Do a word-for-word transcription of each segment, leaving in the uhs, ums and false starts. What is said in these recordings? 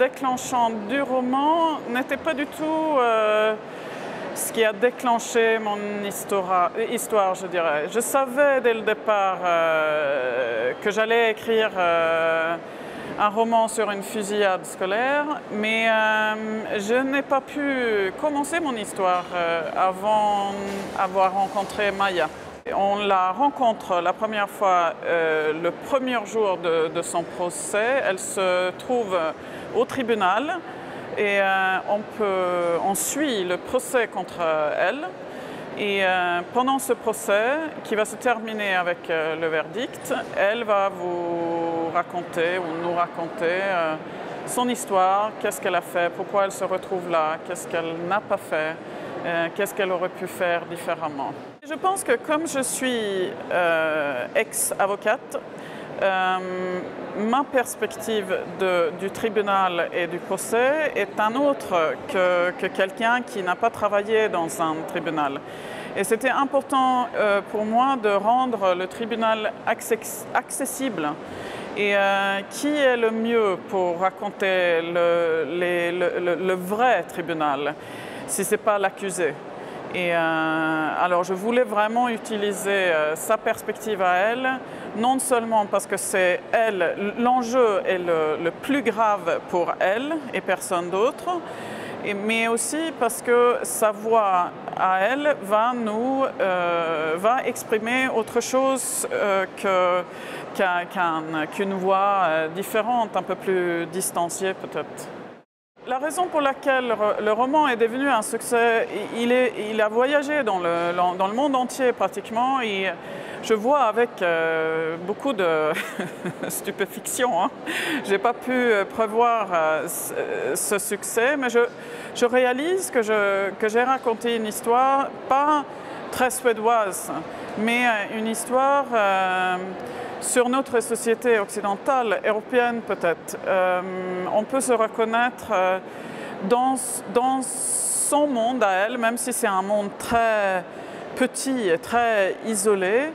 déclenchant du roman n'était pas du tout euh, ce qui a déclenché mon histoire, histoire, je dirais. Je savais dès le départ euh, que j'allais écrire euh, un roman sur une fusillade scolaire, mais euh, je n'ai pas pu commencer mon histoire euh, avant avoir rencontré Maya. On la rencontre la première fois euh, le premier jour de, de son procès. Elle se trouve au tribunal et euh, on, peut, on suit le procès contre elle. Et euh, pendant ce procès, qui va se terminer avec euh, le verdict, elle va vous raconter ou nous raconter euh, son histoire, qu'est-ce qu'elle a fait, pourquoi elle se retrouve là, qu'est-ce qu'elle n'a pas fait, euh, qu'est-ce qu'elle aurait pu faire différemment. Je pense que comme je suis euh, ex-avocate, euh, ma perspective de, du tribunal et du procès est un autre que, que quelqu'un qui n'a pas travaillé dans un tribunal. Et c'était important euh, pour moi de rendre le tribunal accessible. Et euh, qui est le mieux pour raconter le, les, le, le, le vrai tribunal, si ce n'est pas l'accusé? Et euh, alors je voulais vraiment utiliser euh, sa perspective à elle, non seulement parce que c'est elle, l'enjeu est le, le plus grave pour elle et personne d'autre, mais aussi parce que sa voix à elle va nous euh, va exprimer autre chose euh, que, qu'un, qu'un, qu'une voix euh, différente, un peu plus distanciée peut-être. La raison pour laquelle le roman est devenu un succès, il, est, il a voyagé dans le, dans le monde entier pratiquement. Et je vois avec euh, beaucoup de stupéfaction. Hein. Je n'ai pas pu prévoir euh, ce succès, mais je, je réalise que, je, que j'ai raconté une histoire pas très suédoise, mais une histoire euh, sur notre société occidentale, européenne peut-être. Euh, on peut se reconnaître euh, dans, dans son monde à elle, même si c'est un monde très petit et très isolé.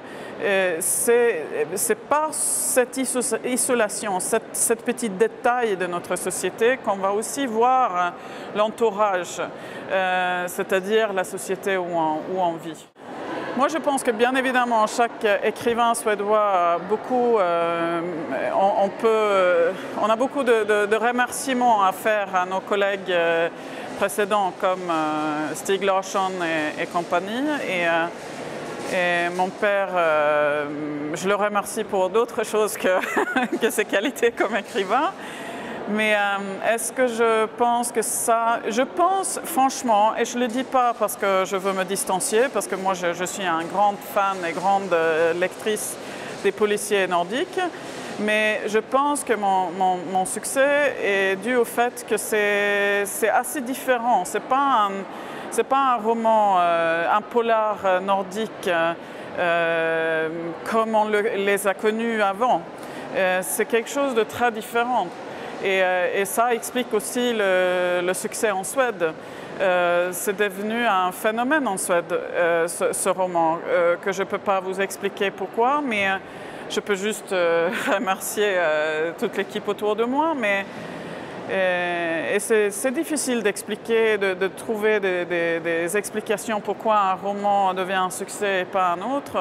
C'est, c'est par cette isolation, cette, cette petit détail de notre société qu'on va aussi voir l'entourage, euh, c'est-à-dire la société où on, où on vit. Moi, je pense que bien évidemment, chaque écrivain suédois a beaucoup, euh, on, on, peut, on a beaucoup de, de, de remerciements à faire à nos collègues euh, précédents comme euh, Stieg Larsson et, et compagnie. Et, euh, et mon père, euh, je le remercie pour d'autres choses que, que ses qualités comme écrivain. Mais euh, est-ce que je pense que ça... Je pense franchement, et je ne le dis pas parce que je veux me distancier, parce que moi je, je suis un grand fan et grande lectrice des policiers nordiques, mais je pense que mon, mon, mon succès est dû au fait que c'est, c'est assez différent. Ce n'est pas, pas un roman, euh, un polar nordique euh, comme on le, les a connus avant. Euh, c'est quelque chose de très différent. Et, et ça explique aussi le, le succès en Suède. Euh, c'est devenu un phénomène en Suède, euh, ce, ce roman, euh, que je ne peux pas vous expliquer pourquoi, mais euh, je peux juste euh, remercier euh, toute l'équipe autour de moi. Mais, et, et c'est, c'est difficile d'expliquer, de, de trouver des, des, des explications pourquoi un roman devient un succès et pas un autre.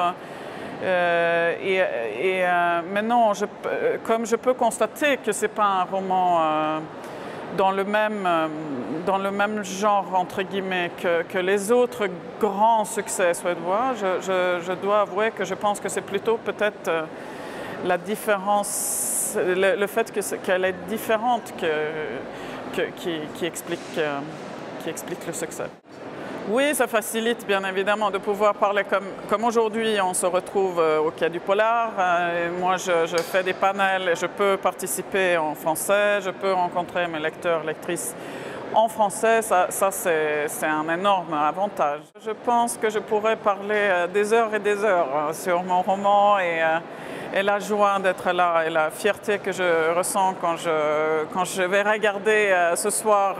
Euh, et et euh, maintenant, je, comme je peux constater que ce n'est pas un roman euh, dans, le même, euh, dans le même genre, entre guillemets, que, que les autres grands succès suédois, je, je, je dois avouer que je pense que c'est plutôt peut-être euh, la différence, le, le fait que, qu'elle est différente que, que, qui, qui, explique, euh, qui explique le succès. Oui, ça facilite bien évidemment de pouvoir parler comme, comme aujourd'hui on se retrouve au Quai du Polar. Et moi je, je fais des panels et je peux participer en français, je peux rencontrer mes lecteurs, lectrices en français, ça, ça c'est, c'est un énorme avantage. Je pense que je pourrais parler des heures et des heures sur mon roman et, et la joie d'être là et la fierté que je ressens quand je, quand je vais regarder ce soir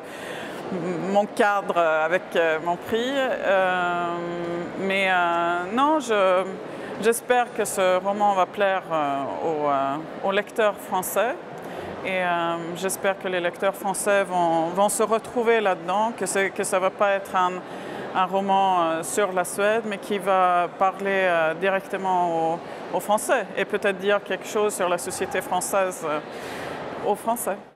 mon cadre avec mon prix. Euh, mais euh, non, je, j'espère que ce roman va plaire euh, aux, euh, aux lecteurs français Et euh, j'espère que les lecteurs français vont, vont se retrouver là-dedans, que, que ça ne va pas être un, un roman euh, sur la Suède, mais qui va parler euh, directement aux, aux Français et peut-être dire quelque chose sur la société française euh, aux Français.